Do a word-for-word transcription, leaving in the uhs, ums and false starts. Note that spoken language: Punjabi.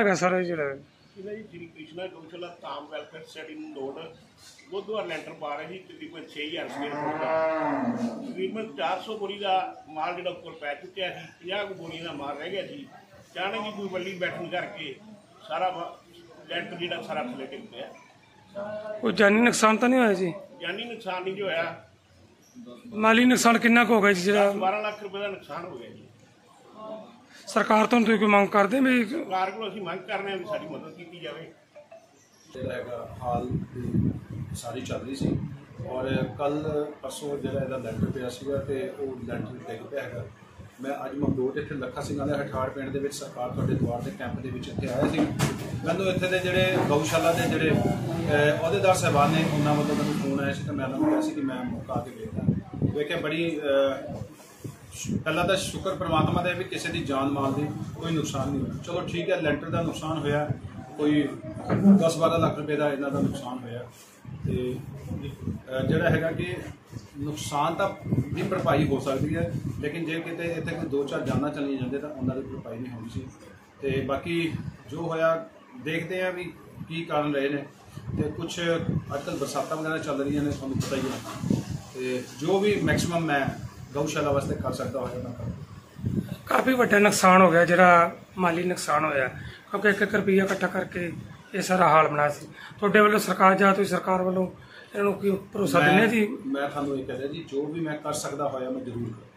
ਹੈਗਾ ਸਰ ਜਿਹੜਾ ਇਹਨਾਂ ਜੀ ਸ਼੍ਰੀ ਕ੍ਰਿਸ਼ਨਾ ਗਊਸ਼ਾਲਾ ਕਾਮ ਵੈਲਫੇਅਰ ਸੋਸਾਇਟੀ ਨੂੰ ਲੋੜ ਬੁੱਧਵਾਰ ਲੈਂਟਰ ਪਾ ਰਹੇ ਸੀ ਤਕਰੀਬਨ ਛੇ ਹਜ਼ਾਰ ਸਕੁਅਰ ਫੁੱਟ ਦਾ ਤਕਰੀਬਨ ਚਾਰ ਸੌ ਬੋਰੀ ਦਾ ਮਾਲ ਜਿਹੜਾ ਉੱਪਰ ਪੈ ਚੁੱਕਿਆ ਸੀ, ਪੰਜਾਹ ਕੁ ਬੋਰੀਆਂ ਦਾ ਮਾਲ ਰਹਿ ਗਿਆ ਸੀ। ਅਚਾਨਕ ਹੀ ਕੋਈ ਵੱਡੀ ਬੈਠਣ ਕਰਕੇ ਸਾਰਾ ਲੈਂਟਰ ਜਿਹੜਾ ਸਾਰਾ ਥੱਲੇ ਡਿੱਗ ਪਿਆ। ਕੋਈ ਜਾਨੀ ਨੁਕਸਾਨ ਤਾਂ ਨਹੀਂ ਹੋਇਆ ਜੀ? ਜਾਨੀ ਨੁਕਸਾਨ ਨਹੀਂ ਜੋ ਹੋਇਆ। ਮਾਲੀ ਨੁਕਸਾਨ ਕਿੰਨਾ ਕੁ ਹੋ ਗਿਆ ਜੀ? ਜਿਹੜਾ ਬਾਰਾਂ ਲੱਖ ਰੁਪਏ ਦਾ ਨੁਕਸਾਨ ਹੋ ਗਿਆ ਜੀ। ਸਰਕਾਰ ਤੋਂ ਤੁਸੀਂ ਕੋਈ ਮੰਗ ਕਰਦੇ ਵੀ? ਸਰਕਾਰ ਕੋਲ ਅਸੀਂ ਮੰਗ ਕਰਨੇ ਹਾਂ ਵੀ ਸਾਡੀ ਮਦਦ ਕੀਤੀ ਜਾਵੇ। ਜਿਹੜਾ ਹੈਗਾ ਹਾਲ ਦੀ ਸਾਰੀ ਚੱਲ ਰਹੀ ਸੀ ਔਰ ਕੱਲ ਪਰਸੋਂ ਜਿਹੜਾ ਇਹਦਾ ਲੈਂਟਰ ਪਿਆ ਸੀਗਾ ਤੇ ਉਹ ਲੈਂਟਰ ਡਿੱਗ ਪਿਆ ਹੈਗਾ। ਮੈਂ ਅੱਜ ਮਮਦੋਟ ਇੱਥੇ ਲੱਖਾ ਸਿੰਘਾਂ ਦੇ ਹਠਾੜ ਪਿੰਡ ਦੇ ਵਿੱਚ ਸਰਕਾਰ ਤੁਹਾਡੇ ਦੁਆਰ ਦੇ ਕੈਂਪ ਦੇ ਵਿੱਚ ਇੱਥੇ ਆਇਆ ਸੀ। ਮੈਨੂੰ ਇੱਥੇ ਦੇ ਜਿਹੜੇ ਗਊਸ਼ਾਲਾ ਦੇ ਜਿਹੜੇ ਅਹੁਦੇਦਾਰ ਸਾਹਿਬਾਨ ਨੇ ਉਹਨਾਂ ਵੱਲੋਂ ਮੈਨੂੰ ਫੋਨ ਆਇਆ ਸੀ ਤਾਂ ਮੈਂ ਉਹਨਾਂ ਨੂੰ ਕਿਹਾ ਸੀ ਕਿ ਮੈਂ ਮੌਕਾ ਆ ਕੇ ਵੇਖਦਾ ਵੇਖਿਆ ਬੜੀ ਪਹਿਲਾਂ ਤਾਂ ਸ਼ੁਕਰ ਪਰਮਾਤਮਾ ਦਾ ਵੀ ਕਿਸੇ ਦੀ ਜਾਨ ਮਾਲ ਦੀ ਕੋਈ ਨੁਕਸਾਨ ਨਹੀਂ ਹੋਇਆ। ਚਲੋ ਠੀਕ ਹੈ, ਲੈਂਟਰ ਦਾ ਨੁਕਸਾਨ ਹੋਇਆ, ਕੋਈ ਦਸ ਬਾਰਾਂ ਲੱਖ ਰੁਪਏ ਦਾ ਇਹਨਾਂ ਦਾ ਨੁਕਸਾਨ ਹੋਇਆ ਤੇ ਜਿਹੜਾ ਹੈਗਾ ਕਿ ਨੁਕਸਾਨ ਤਾਂ ਦੀ ਭਰਪਾਈ ਹੋ ਸਕਦੀ ਹੈ, ਲੇਕਿਨ ਜੇ ਕਿਤੇ ਇੱਥੇ ਕੋਈ ਦੋ ਚਾਰ ਜਾਨਾਂ ਚਲੀਆਂ ਜਾਂਦੇ ਤਾਂ ਉਹਨਾਂ ਦੀ ਭਰਪਾਈ ਨਹੀਂ ਹੋਣੀ ਸੀ। ਤੇ ਬਾਕੀ ਜੋ ਹੋਇਆ ਦੇਖਦੇ ਹਾਂ ਵੀ ਕੀ ਕਾਰਨ ਰਹੇ ਨੇ। ਤੇ ਕੁਛ ਅੱਜ ਕੱਲ੍ਹ ਬਰਸਾਤਾਂ ਵਗੈਰਾ ਚੱਲ ਰਹੀਆਂ ਨੇ, ਤੁਹਾਨੂੰ ਪਤਾ ਹੀ ਹੈ, ਤੇ ਜੋ ਵੀ ਮੈਕਸੀਮਮ ਮੈਂ ਗਊਸ਼ਾਲਾ ਵਾਸਤੇ ਕਰ ਸਕਦਾ ਹੋਇਆ ਮੈਂ ਕਰਾਂ। ਕਾਫੀ ਵੱਡਾ ਨੁਕਸਾਨ ਹੋ ਗਿਆ ਜਿਹੜਾ ਮਾਲੀ ਨੁਕਸਾਨ ਹੋਇਆ, ਕਿਉਂਕਿ ਇੱਕ ਇੱਕ ਰੁਪਈਆ ਇਕੱਠਾ ਕਰਕੇ ਇਹ ਸਾਰਾ ਹਾਲ ਬਣਾਇਆ ਸੀ। ਤੁਹਾਡੇ ਵੱਲੋਂ ਸਰਕਾਰ ਜਾਂ ਤੁਸੀਂ ਸਰਕਾਰ ਵੱਲੋਂ ਇਹਨਾਂ ਨੂੰ ਕੀ ਭਰੋਸਾ ਦਿੰਦੇ ਜੀ? ਮੈਂ ਤੁਹਾਨੂੰ ਇਹ ਕਹਿ ਰਿਹਾ ਜੀ, ਜੋ ਵੀ ਮੈਂ ਕਰ ਸਕਦਾ ਹੋਇਆ ਮੈਂ ਜ਼ਰੂਰ ਕਰਾਂ।